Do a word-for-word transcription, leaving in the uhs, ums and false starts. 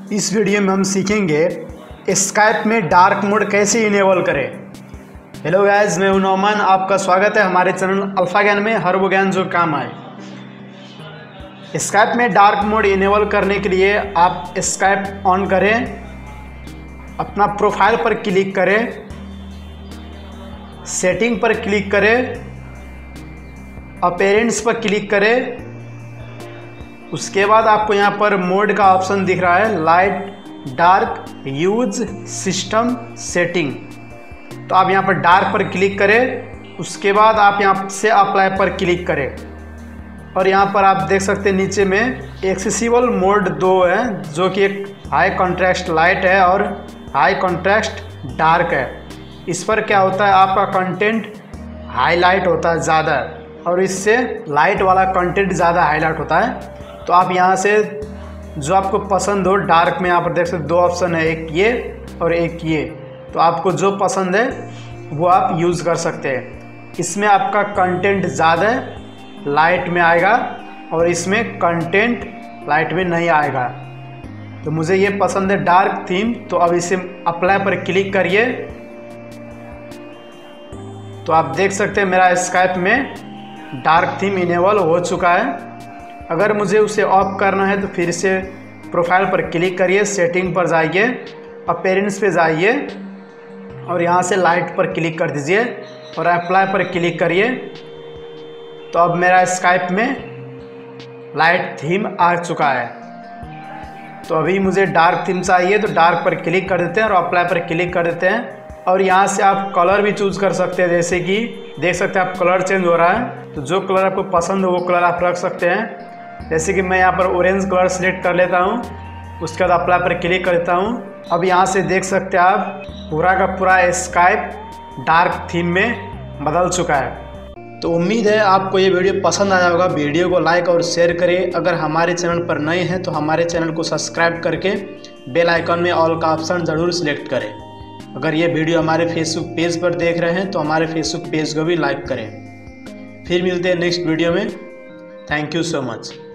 इस वीडियो में हम सीखेंगे स्काइप में डार्क मोड कैसे इनेबल करें। हेलो गाइस, मैं हूं नौमान, आपका स्वागत है हमारे चैनल अल्फा ज्ञान में, हर वो ज्ञान जो काम आए। स्काइप में डार्क मोड इनेबल करने के लिए आप स्काइप ऑन करें, अपना प्रोफाइल पर क्लिक करें, सेटिंग पर क्लिक करें, अपीयरेंस पर क्लिक करें। उसके बाद आपको यहाँ पर मोड का ऑप्शन दिख रहा है, light, dark, use, system, setting. तो आप यहाँ पर डार्क पर क्लिक करें, उसके बाद आप यहाँ से अप्लाई पर क्लिक करें और यहाँ पर आप देख सकते हैं नीचे में एक्सेसिबल मोड दो है, जो कि एक हाई कॉन्ट्रास्ट लाइट है और हाई कॉन्ट्रास्ट डार्क है। इस पर क्या होता है, आपका कंटेंट हाईलाइट होता है ज़्यादा और इससे लाइट वाला कंटेंट ज़्यादा हाईलाइट होता है। तो आप यहाँ से जो आपको पसंद हो, डार्क में यहाँ पर देख सकते दो ऑप्शन है, एक ये और एक ये। तो आपको जो पसंद है वो आप यूज़ कर सकते हैं। इसमें आपका कंटेंट ज़्यादा लाइट में आएगा और इसमें कंटेंट लाइट में नहीं आएगा। तो मुझे ये पसंद है डार्क थीम, तो अब इसे अप्लाई पर क्लिक करिए। तो आप देख सकते हैं मेरा स्काइप में डार्क थीम इनेबल हो चुका है। अगर मुझे उसे ऑफ करना है तो फिर से प्रोफाइल पर क्लिक करिए, सेटिंग पर जाइए, अपीयरेंस पे जाइए और यहाँ से लाइट पर क्लिक कर दीजिए और अप्लाई पर क्लिक करिए। तो अब मेरा स्काइप में लाइट थीम आ चुका है। तो अभी मुझे डार्क थीम चाहिए, तो डार्क पर क्लिक कर देते हैं और अप्लाई पर क्लिक कर देते हैं। और यहाँ से आप कलर भी चूज़ कर सकते हैं, जैसे कि देख सकते हैं आप कलर चेंज हो रहा है। तो जो कलर आपको पसंद हो वो कलर आप रख सकते हैं। जैसे कि मैं यहाँ पर ऑरेंज कलर सेलेक्ट कर लेता हूँ, उसके बाद अप्लाई पर क्लिक कर देता हूँ। अब यहाँ से देख सकते हैं आप पूरा का पूरा स्काइप डार्क थीम में बदल चुका है। तो उम्मीद है आपको ये वीडियो पसंद आया होगा। वीडियो को लाइक और शेयर करें। अगर हमारे चैनल पर नए हैं तो हमारे चैनल को सब्सक्राइब करके बेल आइकन में ऑल का ऑप्शन ज़रूर सिलेक्ट करें। अगर ये वीडियो हमारे फेसबुक पेज पर देख रहे हैं तो हमारे फेसबुक पेज को भी लाइक करें। फिर मिलते हैं नेक्स्ट वीडियो में। Thank you so much.